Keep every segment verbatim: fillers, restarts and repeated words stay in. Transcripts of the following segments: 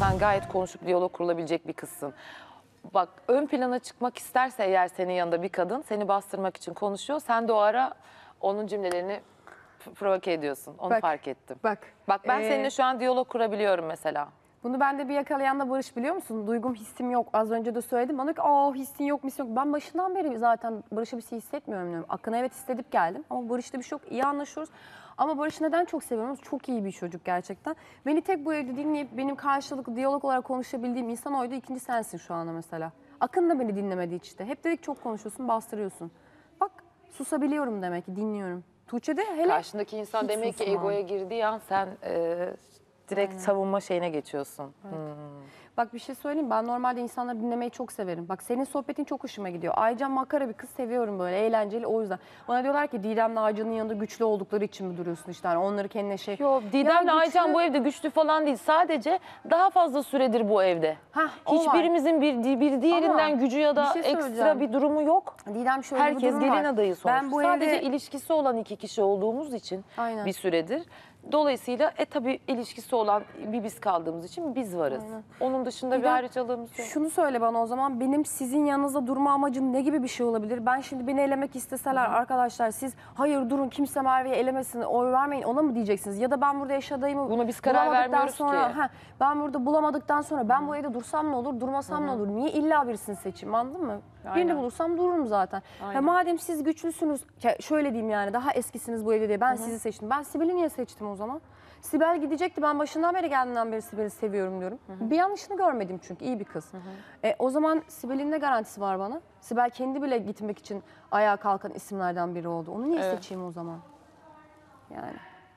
sen gayet konuşup diyalog kurulabilecek bir kızsın. Bak ön plana çıkmak isterse eğer senin yanında bir kadın seni bastırmak için konuşuyor. Sen de o ara onun cümlelerini provoke ediyorsun. Onu Bak, fark ettim. Bak, Bak ben ee, seninle şu an diyalog kurabiliyorum mesela. Bunu bende bir yakalayan da Barış, biliyor musun? Duygum, hissim yok. Az önce de söyledim. Bana ki aa hissin yok, misin yok. Ben başından beri zaten Barış'a bir şey hissetmiyorum diyorum. Akın'a evet hissedip geldim. Ama Barış'la bir şey yok. İyi anlaşıyoruz. Ama Barış'ı neden çok seviyorum? Çok iyi bir çocuk gerçekten. Beni tek bu evde dinleyip benim karşılıklı diyalog olarak konuşabildiğim insan oydu. İkinci sensin şu anda mesela. Akın da beni dinlemedi işte. Hep dedik çok konuşuyorsun, bastırıyorsun. Bak susabiliyorum demek ki, dinliyorum. Tuğçe de hele Karşındaki insan hiç demek ki susmam. egoya girdiği an sen e, direkt Aynen. savunma şeyine geçiyorsun. Evet. Hmm. Bak bir şey söyleyeyim, ben normalde insanları dinlemeyi çok severim. Bak senin sohbetin çok hoşuma gidiyor. Aycan makara bir kız, seviyorum böyle, eğlenceli, o yüzden. Bana diyorlar ki Didem'le Aycan'ın yanında güçlü oldukları için mi duruyorsun işte, hani onları kendine şey... Yok Didem'le Ya Aycan güçlü- bu evde güçlü falan değil. Sadece daha fazla süredir bu evde. Hah, o var. Hiçbirimizin bir, bir diğerinden Ama gücü ya da bir şey ekstra söyleyeceğim. bir durumu yok. Didem şöyle bir Herkes durum gelin var. adayı sonuçta. Ben bu Sadece evde... ilişkisi olan iki kişi olduğumuz için Aynen. bir süredir. Dolayısıyla e tabii ilişkisi olan bir biz kaldığımız için biz varız. Aynen. Onun dışında Didem, bir ayrıcalığımız yok. Şunu söyle bana o zaman, benim sizin yanınızda durma amacım ne gibi bir şey olabilir? Ben şimdi beni elemek isteseler, hı hı, arkadaşlar siz hayır durun kimse Merve'ye elemesin, oy vermeyin, ona mı diyeceksiniz? Ya da ben burada eş adayımı Buna biz karar vermiyoruz sonra, ki. Heh, ben burada bulamadıktan sonra ben, hı, bu evde dursam ne olur, durmasam, hı, ne olur? Niye illa birisini seçeyim, anladın mı? Aynen. Birini bulursam dururum zaten. Ha, madem siz güçlüsünüz, şöyle diyeyim yani, daha eskisiniz bu evde diye ben, hı hı, sizi seçtim. Ben Sibel'i niye seçtim o zaman? Sibel gidecekti. Ben başından beri geldiğinden beri Sibel'i seviyorum diyorum. Hı hı. Bir yanlışını görmedim çünkü, iyi bir kız. Hı hı. E, o zaman Sibel'in ne garantisi var bana? Sibel kendi bile gitmek için ayağa kalkan isimlerden biri oldu. Onu niye, evet, seçeyim o zaman? Yani.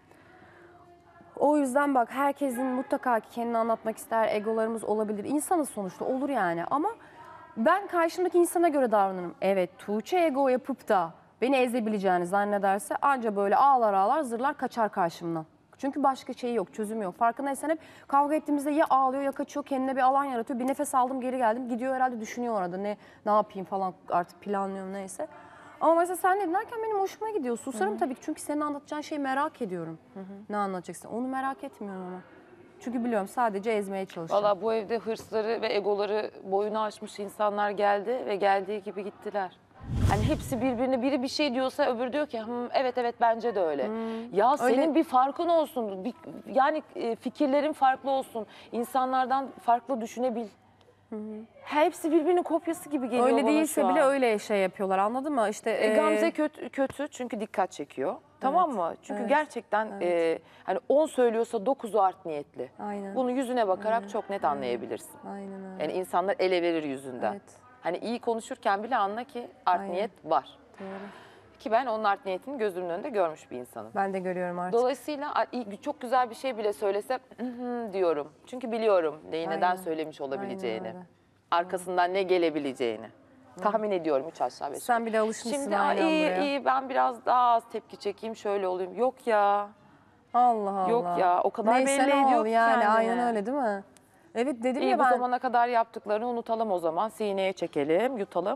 O yüzden bak, herkesin mutlaka ki kendini anlatmak ister, egolarımız olabilir. İnsanız sonuçta, olur yani. Ama ben karşımdaki insana göre davranırım. Evet, Tuğçe ego yapıp da beni ezebileceğini zannederse anca böyle ağlar ağlar zırlar kaçar karşımdan. Çünkü başka şeyi yok, çözümü yok. Farkındaysan hep kavga ettiğimizde ya ağlıyor ya kaçıyor, kendine bir alan yaratıyor. Bir nefes aldım, geri geldim. Gidiyor herhalde, düşünüyor orada ne ne yapayım falan, artık planlıyorum neyse. Ama mesela sen ne dinlerken benim hoşuma gidiyor. Susarım, hı hı, tabii ki, çünkü senin anlatacağın şeyi merak ediyorum. Hı hı. Ne anlatacaksın? Onu merak etmiyorum ama. Çünkü biliyorum sadece ezmeye çalışıyorum. Valla bu evde hırsları ve egoları boyunu aşmış insanlar geldi ve geldiği gibi gittiler. Hani hepsi birbirine, biri bir şey diyorsa öbürü diyor ki evet evet bence de öyle. Hmm. Ya senin öyle bir farkın olsun, bir, yani fikirlerin farklı olsun, insanlardan farklı düşünebil. Hı hı. Hepsi birbirinin kopyası gibi geliyor öyle bana değilse şu an. bile öyle şey yapıyorlar, anladın mı? İşte e, e... Gamze kötü, kötü çünkü dikkat çekiyor. Evet. Tamam mı? Çünkü evet, gerçekten evet, e, hani on söylüyorsa dokuzu art niyetli. Aynen. Bunu yüzüne bakarak aynen, çok net anlayabilirsin. Aynen öyle. Yani insanlar ele verir yüzünden. Evet. Hani iyi konuşurken bile anla ki art aynen, niyet var. Doğru. Ki ben onun art niyetini gözümün önünde görmüş bir insanım. Ben de görüyorum artık. Dolayısıyla çok güzel bir şey bile söylese diyorum. Çünkü biliyorum neyi aynen, neden söylemiş olabileceğini. Arkasından aynen, ne gelebileceğini. Hı. Tahmin ediyorum üç aşağı beş. Sen bir de alışmışsın. Şimdi iyi buraya, iyi ben biraz daha az tepki çekeyim, şöyle olayım. Yok ya. Allah Allah. Yok ya, o kadar neyse belli ediyor ki yani, kendine. aynen öyle değil mi? Evet dedim iyi, ya ben. ben. Bu zamana kadar yaptıklarını unutalım o zaman. Sineye çekelim, yutalım.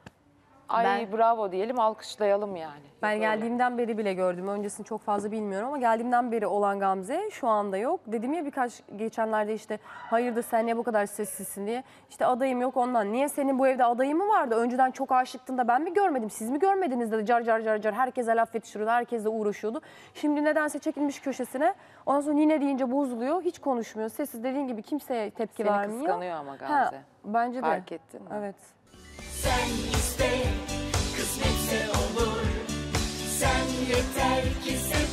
Ay ben, bravo diyelim, alkışlayalım yani. Ben yok geldiğimden öyle, beri bile gördüm. Öncesini çok fazla bilmiyorum ama geldiğimden beri olan Gamze şu anda yok. Dedim ya birkaç geçenlerde işte hayırdır sen niye bu kadar sessizsin diye. İşte adayım yok ondan. Niye senin bu evde adayın mı vardı? Önceden çok aşıktın da ben mi görmedim? Siz mi görmediniz dedi. Car car car car herkese laf yetiştiriyordu. Herkesle uğraşıyordu. Şimdi nedense çekilmiş köşesine. Ondan sonra yine deyince bozuluyor. Hiç konuşmuyor. Sessiz, dediğin gibi kimseye tepki seni vermiyor. Seni kıskanıyor ama Gamze. Ha, bence de. Fark ettin mi? Evet. Sen iste, kısmetse olur. Sen yeter ki sev.